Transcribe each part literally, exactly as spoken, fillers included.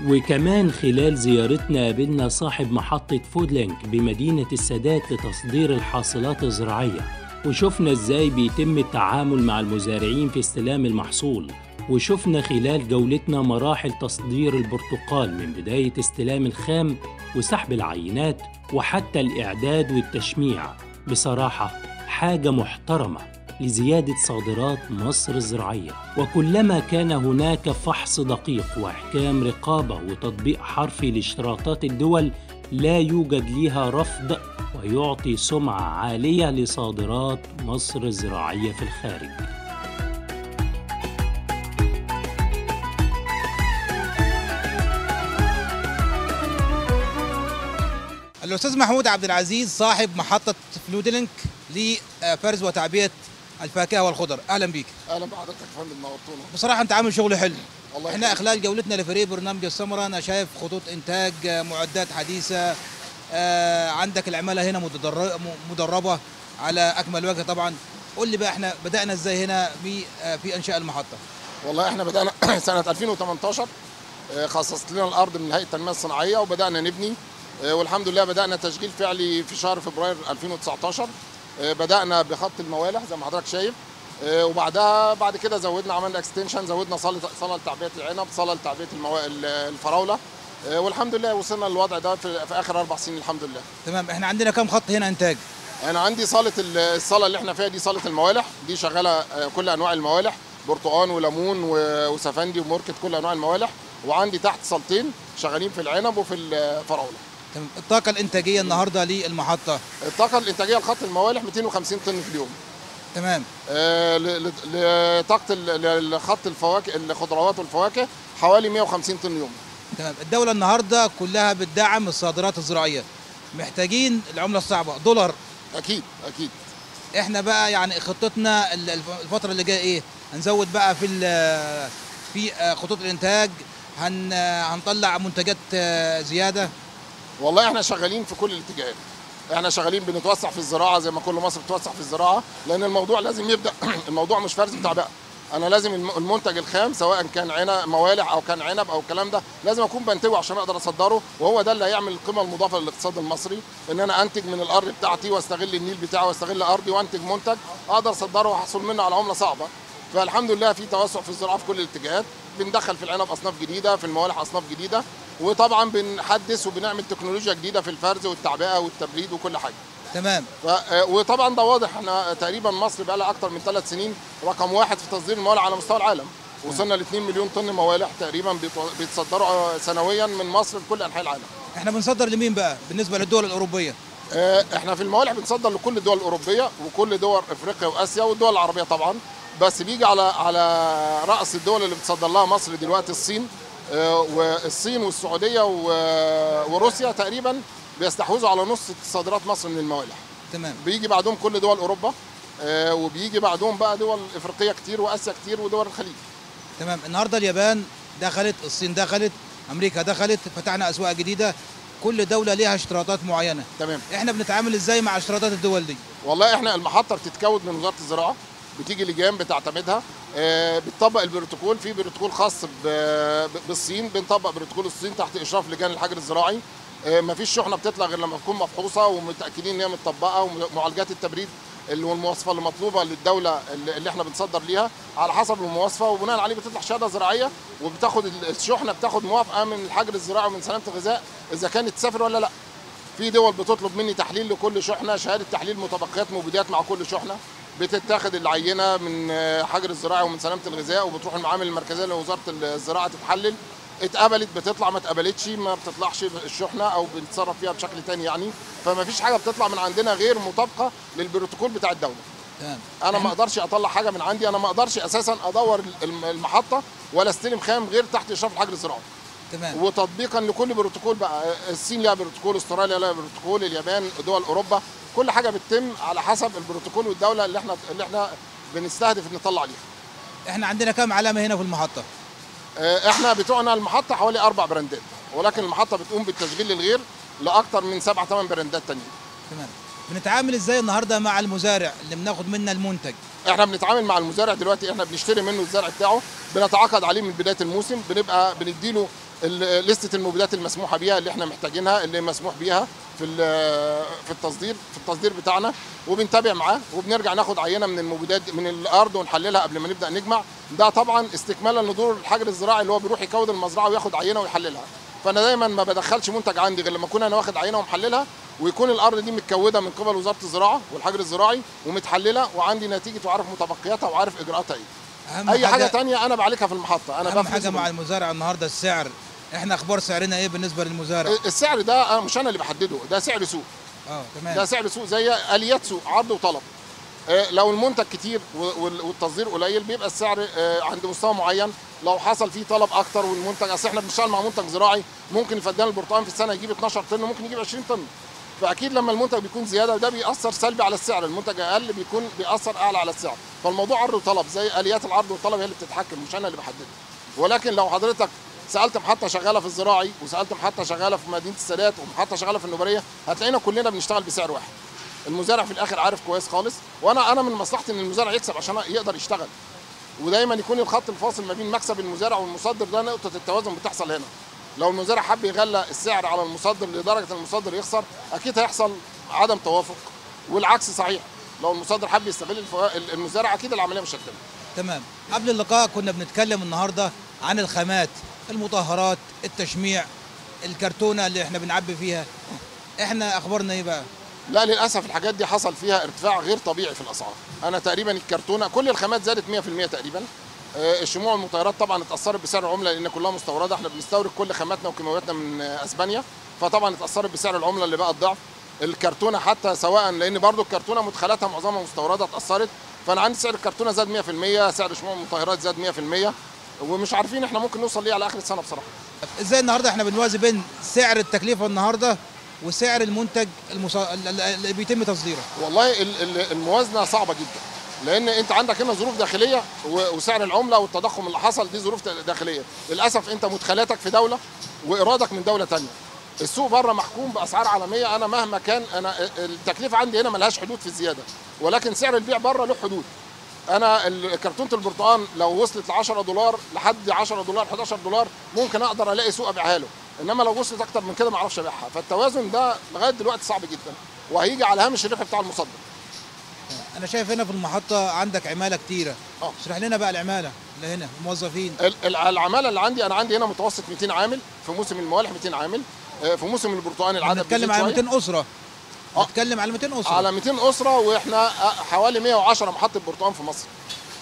وكمان خلال زيارتنا قابلنا صاحب محطة فودلينك بمدينة السادات لتصدير الحاصلات الزراعية، وشفنا ازاي بيتم التعامل مع المزارعين في استلام المحصول، وشفنا خلال جولتنا مراحل تصدير البرتقال من بداية استلام الخام وسحب العينات وحتى الإعداد والتشميع. بصراحة حاجة محترمة لزيادة صادرات مصر الزراعية، وكلما كان هناك فحص دقيق وإحكام رقابة وتطبيق حرفي لاشتراطات الدول لا يوجد ليها رفض، ويعطي سمعة عالية لصادرات مصر الزراعية في الخارج. الأستاذ محمود عبد العزيز صاحب محطة فلودلينك لفرز وتعبئة الفاكهة والخضر، أهلا بيك. أهلا بحضرتك يا فندم، نورتونا. بصراحة أنت عامل شغل حلو. والله احنا خلال جولتنا لفريق برنامج الثمرة أنا شايف خطوط إنتاج، معدات حديثة، آه عندك العمالة هنا مدربة على أكمل وجه. طبعا قول لي بقى احنا بدأنا ازاي هنا في في إنشاء المحطة؟ والله احنا بدأنا سنة ألفين وثمانية عشر، خصصت لنا الأرض من هيئة التنمية الصناعية وبدأنا نبني، والحمد لله بدأنا تشغيل فعلي في شهر فبراير ألفين وتسعة عشر. بدأنا بخط الموالح زي ما حضرتك شايف، وبعدها بعد كده زودنا، عملنا اكستنشن، زودنا صاله صاله لتعبئه العنب، صاله لتعبئه المو... الفراوله، والحمد لله وصلنا للوضع ده في, في اخر اربع سنين الحمد لله. تمام. احنا عندنا كام خط هنا انتاج؟ انا عندي صاله الصاله اللي احنا فيها دي صاله الموالح، دي شغاله كل انواع الموالح، برتقان وليمون وسفندي وموركت، كل انواع الموالح. وعندي تحت صالتين شغالين في العنب وفي الفراوله. تمام. الطاقه الانتاجيه النهارده للمحطه؟ الطاقه الانتاجيه لخط الموالح مئتين وخمسين طن في اليوم. تمام. آه لطاقه لخط الفواكه الخضروات والفواكه حوالي مئة وخمسين طن يوم. تمام. الدوله النهارده كلها بتدعم الصادرات الزراعيه، محتاجين العمله الصعبه دولار. اكيد اكيد. احنا بقى يعني خطتنا الفتره اللي جايه ايه؟ هنزود بقى في في خطوط الانتاج، هن هنطلع منتجات زياده. والله احنا شغالين في كل الاتجاهات، احنا شغالين بنتوسع في الزراعه زي ما كل مصر بتوسع في الزراعه، لان الموضوع لازم يبدا الموضوع مش فرز بتعبئه. انا لازم المنتج الخام سواء كان عنب موالح او كان عنب او الكلام ده لازم اكون بنتجه عشان اقدر اصدره، وهو ده اللي هيعمل القيمه المضافه للاقتصاد المصري، ان انا انتج من الارض بتاعتي واستغل النيل بتاعي واستغل ارضي وانتج منتج اقدر اصدره واحصل منه على عمله صعبه. فالحمد لله في توسع في الزراعه في كل الاتجاهات، بندخل في العنب اصناف جديده، في الموالح اصناف جديده، وطبعا بنحدث وبنعمل تكنولوجيا جديده في الفرز والتعبئه والتبريد وكل حاجه. تمام. وطبعا ده واضح، احنا تقريبا مصر بقى لها اكتر من ثلاث سنين رقم واحد في تصدير الموالح على مستوى العالم. وصلنا ل اثنين مليون طن موالح تقريبا بيتصدروا سنويا من مصر لكل انحاء العالم. احنا بنصدر لمين بقى بالنسبه للدول الاوروبيه؟ احنا في الموالح بنصدر لكل الدول الاوروبيه وكل دول افريقيا واسيا والدول العربيه طبعا، بس بيجي على على راس الدول اللي بتصدر لها مصر دلوقتي الصين، والصين والسعوديه وروسيا تقريبا بيستحوذوا على نص صادرات مصر من الموالح. تمام. بيجي بعدهم كل دول اوروبا، وبيجي بعدهم بقى دول افريقيه كتير واسيا كتير ودول الخليج. تمام. النهارده اليابان دخلت، الصين دخلت، امريكا دخلت، فتحنا اسواق جديده، كل دوله ليها اشتراطات معينه. تمام. احنا بنتعامل ازاي مع اشتراطات الدول دي؟ والله احنا المحطه بتتكون من وزاره الزراعه، بتيجي لجان بتعتمدها، بتطبق البروتوكول، في بروتوكول خاص بالصين، بنطبق بروتوكول الصين تحت اشراف لجان الحجر الزراعي. ما فيش شحنه بتطلع غير لما تكون مفحوصه ومتاكدين ان هي متطبقه، ومعالجات التبريد والمواصفه المطلوبه للدوله اللي احنا بنصدر ليها على حسب المواصفه، وبناء عليه بتطلع شهاده زراعيه، وبتاخد الشحنه بتاخد موافقه من الحجر الزراعي ومن سلامه الغذاء اذا كانت تسافر ولا لا. في دول بتطلب مني تحليل لكل شحنه، شهاده تحليل متبقيات مبيدات مع كل شحنه، بتتاخد العينه من حجر الزراعي ومن سلامه الغذاء وبتروح المعامل المركزيه لوزاره الزراعه تتحلل، اتقبلت بتطلع، ما اتقبلتش ما بتطلعش الشحنه او بنتصرف فيها بشكل تاني يعني. فما فيش حاجه بتطلع من عندنا غير مطابقه للبروتوكول بتاع الدوله. تمام. انا ما اقدرش اطلع حاجه من عندي، انا ما اقدرش اساسا ادور المحطه ولا استلم خام غير تحت اشراف الحجر الزراعي. تمام. وتطبيقا لكل بروتوكول بقى، الصين لها بروتوكول، استراليا لها بروتوكول، اليابان، دول اوروبا، كل حاجه بتتم على حسب البروتوكول والدوله اللي احنا اللي احنا بنستهدف نطلع عليها. احنا عندنا كام علامه هنا في المحطه؟ احنا بتوعنا المحطه حوالي اربع براندات، ولكن المحطه بتقوم بالتشغيل للغير لاكثر من سبع ثمان براندات تانيين. تمام. بنتعامل ازاي النهارده مع المزارع اللي بناخد منه المنتج؟ احنا بنتعامل مع المزارع دلوقتي، احنا بنشتري منه الزرع بتاعه، بنتعاقد عليه من بدايه الموسم، بنبقى بنديله لسته المبيدات المسموحه بيها اللي احنا محتاجينها اللي مسموح بيها في في التصدير في التصدير بتاعنا، وبنتابع معاه وبنرجع ناخد عينه من المبيدات من الارض ونحللها قبل ما نبدا نجمع. ده طبعا استكمالا لدور الحجر الزراعي اللي هو بيروح يكود المزرعه وياخد عينه ويحللها. فانا دايما ما بدخلش منتج عندي غير لما اكون انا واخد عينه ومحللها، ويكون الارض دي متكوده من قبل وزاره الزراعه والحجر الزراعي ومتحلله وعندي نتيجه وعارف متبقياتها وعارف اجراءاتها ايه. اي حاجه ثانيه انا بعالجها في المحطه. انا اهم حاجه مع المزارع النهارده السعر. احنا اخبار سعرنا ايه بالنسبه للمزارع؟ السعر ده مش انا اللي بحدده، ده سعر سوق. اه تمام. ده سعر سوق زي اليات سوق، عرض وطلب. لو المنتج كتير والتصدير قليل بيبقى السعر عند مستوى معين. لو حصل فيه طلب اكتر والمنتج، اصل احنا بنشتغل مع منتج زراعي ممكن الفدان البرتقال في السنه يجيب اتناشر طن وممكن يجيب عشرين طن. فاكيد لما المنتج بيكون زياده ده بيأثر سلبي على السعر، المنتج اقل بيكون بيأثر اعلى على السعر. فالموضوع عرض وطلب، زي اليات العرض والطلب هي اللي بتتحكم، مش انا اللي بحددها. ولكن لو حضرتك سالت محطه شغاله في الزراعي وسالت محطه شغاله في مدينه السادات ومحطه شغاله في النوبريه هتلاقينا كلنا بنشتغل بسعر واحد. المزارع في الاخر عارف كويس خالص، وانا انا من مصلحتي ان المزارع يكسب عشان يقدر يشتغل، ودايما يكون الخط الفاصل ما بين مكسب المزارع والمصدر ده نقطه التوازن بتحصل هنا. لو المزارع حب يغلى السعر على المصدر لدرجه ان المصدر يخسر اكيد هيحصل عدم توافق، والعكس صحيح. لو المصدر حب يستغل المزارع اكيد العمليه مش هتتم. تمام. قبل اللقاء كنا بنتكلم النهارده عن الخامات، المطهرات، التشميع، الكرتونه اللي احنا بنعبي فيها. احنا اخبارنا ايه بقى؟ لا للاسف الحاجات دي حصل فيها ارتفاع غير طبيعي في الاسعار. انا تقريبا الكرتونه كل الخامات زادت مية في المية تقريبا. الشموع والمطهرات طبعا اتاثرت بسعر العمله لان كلها مستورده، احنا بنستورد كل خاماتنا وكيماوياتنا من اسبانيا، فطبعا اتاثرت بسعر العمله اللي بقى الضعف. الكرتونه حتى سواء لان برضو الكرتونه مدخلاتها معظمها مستورده اتاثرت، فانا عندي سعر الكرتونه زاد مية في المية، سعر الشموع والمطهرات زاد مية في المية، ومش عارفين احنا ممكن نوصل ليه على اخر السنه بصراحه. ازاي النهارده احنا بنوازي بين سعر التكلفه النهارده وسعر المنتج المص... اللي بيتم تصديره؟ والله الموازنه صعبه جدا، لان انت عندك هنا ظروف داخليه وسعر العمله والتضخم اللي حصل دي ظروف داخليه. للاسف انت مدخلاتك في دوله وايرادك من دوله ثانيه. السوق بره محكوم باسعار عالميه، انا مهما كان انا التكلفه عندي هنا ملهاش حدود في الزياده، ولكن سعر البيع بره له حدود. انا كرتونه البرتقال لو وصلت ل عشرة دولار لحد عشرة دولار حداشر دولار ممكن اقدر الاقي سوق ابيعها له، انما لو وصلت اكتر من كده ما اعرفش ابيعها. فالتوازن ده لغايه دلوقتي صعب جدا، وهيجي على هامش الربح بتاع المصدر. انا شايف هنا في المحطه عندك عماله كتيره. اه اشرح لنا بقى العماله اللي هنا الموظفين. العماله اللي عندي انا عندي هنا متوسط مئتين عامل، في موسم الموالح مئتين عامل، في موسم البرتقال العدد بنتكلم على مئتين اسره. اه بنتكلم على مئتين اسره. على مئتين اسره، واحنا حوالي مئة وعشرة محطه برتقال في مصر.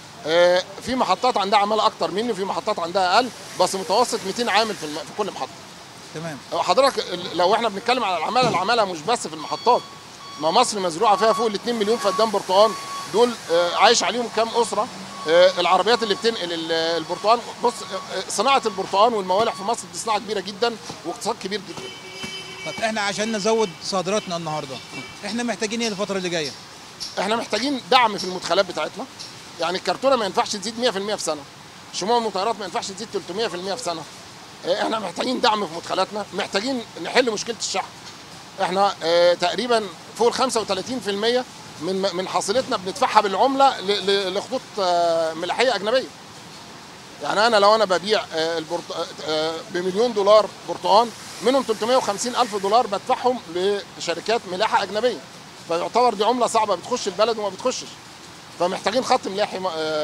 في محطات عندها عماله اكتر مني وفي محطات عندها اقل، بس متوسط مئتين عامل في في كل محطه. تمام. حضرتك لو احنا بنتكلم على العماله، العماله مش بس في المحطات، ما مصر مزروعه فيها فوق ال اتنين مليون فدان برتقال، دول عايش عليهم كام اسره؟ العربيات اللي بتنقل البرتقال، بص صناعه البرتقال والموالح في مصر دي صناعه كبيره جدا واقتصاد كبير جدا. طب احنا عشان نزود صادراتنا النهارده احنا محتاجين ايه الفتره اللي جايه؟ احنا محتاجين دعم في المدخلات بتاعتنا. يعني الكرتونه ما ينفعش تزيد مية في المية في سنه، شموع المطهرات ما ينفعش تزيد تلتمية في المية في سنه. احنا محتاجين دعم في مدخلاتنا، محتاجين نحل مشكله الشحن. احنا اه تقريبا فوق ال خمسة وتلاتين في المية من من حاصلتنا بندفعها بالعمله لخطوط اه ملاحيه اجنبيه. يعني انا لو انا ببيع اه اه بمليون دولار برتقال، منهم تلتمية وخمسين الف دولار بدفعهم لشركات ملاحه اجنبيه، فيعتبر دي عمله صعبه بتخش البلد وما بتخشش. فمحتاجين خط ملاحي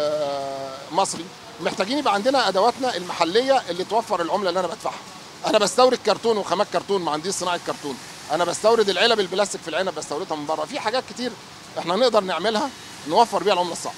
مصري، محتاجين يبقى عندنا ادواتنا المحليه اللي توفر العمله اللي انا بدفعها. انا بستورد كرتون وخامات كرتون، ما عنديش صناعه كرتون. انا بستورد العلب البلاستيك في العنب بستوردها من بره. في حاجات كتير احنا نقدر نعملها نوفر بيها العمله الصعبه.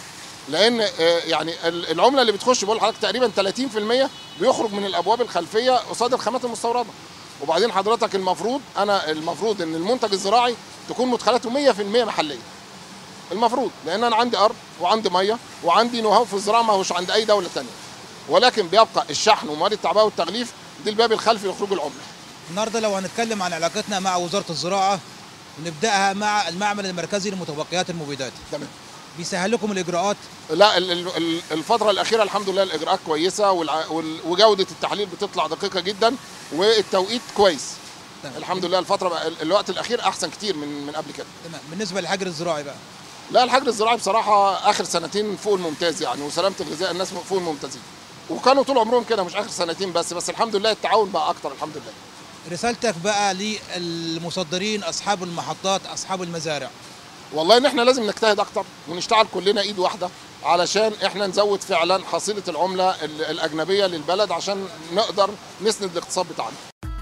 لان يعني العمله اللي بتخش بقول لحضرتك تقريبا تلاتين في المية بيخرج من الابواب الخلفيه قصاد الخامات المستورده. وبعدين حضرتك المفروض انا المفروض ان المنتج الزراعي تكون مدخلاته مية في المية محليه. المفروض، لان انا عندي ارض وعندي ميه وعندي نو هاو في الزراعه ما هوش عند اي دوله ثانيه. ولكن بيبقى الشحن ومواد التعبئه والتغليف دي الباب الخلفي لخروج العمله. النهارده لو هنتكلم عن علاقتنا مع وزاره الزراعه ونبداها مع المعمل المركزي لمتبقيات المبيدات. تمام. بيسهل لكم الاجراءات؟ لا الفتره الاخيره الحمد لله الاجراءات كويسه وجوده التحليل بتطلع دقيقه جدا والتوقيت كويس. تمام. الحمد لله الفتره الوقت الاخير احسن كتير من من قبل كده. تمام. بالنسبه للحجر الزراعي بقى؟ لا الحجر الزراعي بصراحه اخر سنتين فوق الممتاز يعني، وسلامه الغذاء الناس فوق الممتازين. وكانوا طول عمرهم كده، مش اخر سنتين بس بس الحمد لله التعاون بقى اكتر الحمد لله. رسالتك بقى للمصدرين، اصحاب المحطات، اصحاب المزارع؟ والله ان احنا لازم نجتهد اكتر ونشتغل كلنا ايد واحده علشان احنا نزود فعلا حصيله العمله الاجنبيه للبلد عشان نقدر نسند الاقتصاد بتاعنا.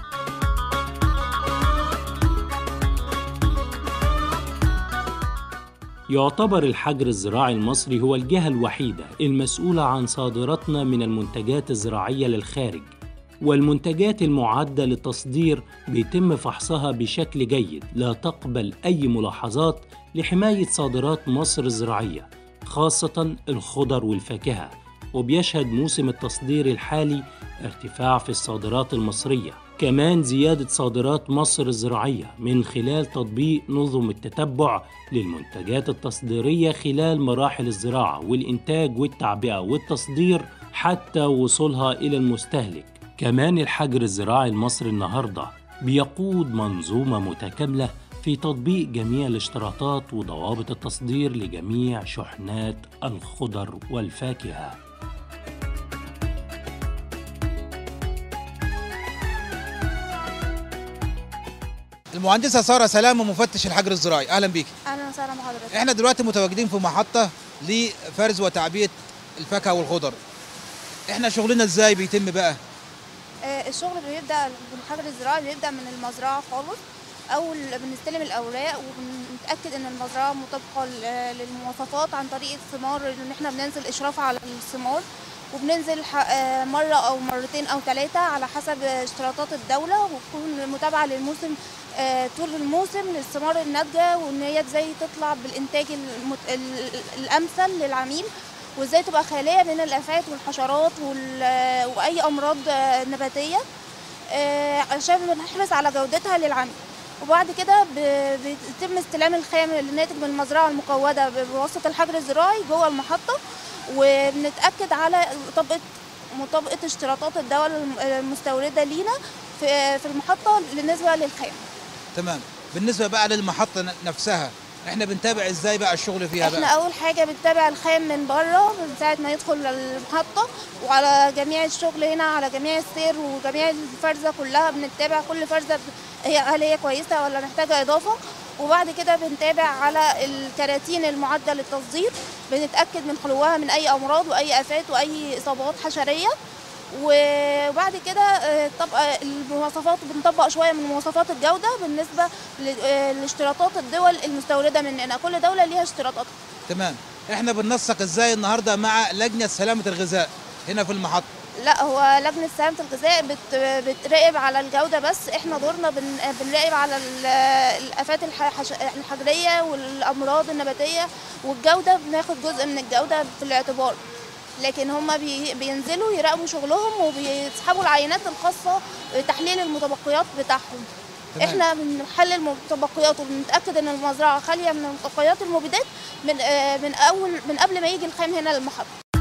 يعتبر الحجر الزراعي المصري هو الجهة الوحيدة المسؤولة عن صادراتنا من المنتجات الزراعية للخارج، والمنتجات المعدة للتصدير بيتم فحصها بشكل جيد لا تقبل أي ملاحظات لحماية صادرات مصر الزراعية، خاصة الخضر والفاكهة. وبيشهد موسم التصدير الحالي ارتفاع في الصادرات المصرية، كمان زيادة صادرات مصر الزراعية من خلال تطبيق نظم التتبع للمنتجات التصديرية خلال مراحل الزراعة والإنتاج والتعبئة والتصدير حتى وصولها إلى المستهلك. كمان الحجر الزراعي المصري النهاردة بيقود منظومة متكاملة في تطبيق جميع الاشتراطات وضوابط التصدير لجميع شحنات الخضر والفاكهة. المهندسة سارة سلامة، مفتش الحجر الزراعي، أهلا بيك. اهلا وسهلا بحضرتك. احنا دلوقتي متواجدين في محطة لفرز وتعبئة الفاكهة والخضر. احنا شغلنا ازاي بيتم بقى؟ آه الشغل بيبدا بالحجر الزراعي، بيبدا من المزرعه خالص. اول بنستلم الاوراق وبنتاكد ان المزرعه مطابقه للمواصفات عن طريق الثمار، ان احنا بننزل اشراف على الثمار، وبننزل مره او مرتين او ثلاثه على حسب اشتراطات الدوله، وتكون متابعه للموسم طول الموسم للثمار الناتجه، وان هي ازاي تطلع بالانتاج الامثل للعميل، وازاي تبقى خاليه من الافات والحشرات واي امراض نباتيه عشان نحرص على جودتها للعميل. وبعد كده بيتم استلام الخام الناتج من المزرعه المقوده بواسطه الحجر الزراعي جوه المحطه، وبنتاكد على مطابقه مطابقه اشتراطات الدوله المستورده لينا في في المحطه بالنسبه للخام. تمام. بالنسبه بقى للمحطه نفسها، احنا بنتابع ازاي بقى الشغل فيها احنا بقى؟ احنا اول حاجه بنتابع الخام من بره من ساعه ما يدخل المحطه، وعلى جميع الشغل هنا على جميع السير وجميع الفرزه كلها بنتابع كل فرزه هي هل هي كويسه ولا محتاجه اضافه. وبعد كده بنتابع على الكراتين المعده للتصدير، بنتاكد من خلوها من اي امراض واي افات واي اصابات حشريه. وبعد كده طبق المواصفات بنطبق شويه من مواصفات الجوده بالنسبه لاشتراطات الدول المستورده مننا، كل دوله ليها اشتراطاتها. تمام. احنا بننسق ازاي النهارده مع لجنه سلامه الغذاء هنا في المحطه؟ لا، هو لجنه سلامه الغذاء بت بتراقب على الجوده بس، احنا دورنا بن بنراقب على الافات الحجريه والامراض النباتيه، والجوده بناخد جزء من الجوده في الاعتبار، لكن هم بي بينزلوا يراقبوا شغلهم وبيسحبوا العينات الخاصه بتحليل المتبقيات بتاعهم. تمام. احنا بنحلل المتبقيات وبنتاكد ان المزرعه خاليه من المتبقيات المبيدات من من اول من قبل ما يجي الخام هنا للمحطه.